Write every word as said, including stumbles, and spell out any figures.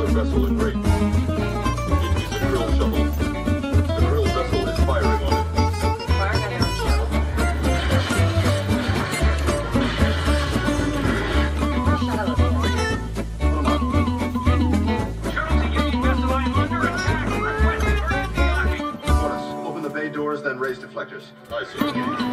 the vessel in rate. It is a drill shuttle. The drill vessel is firing on it. Open the bay doors, then raise deflectors. I see.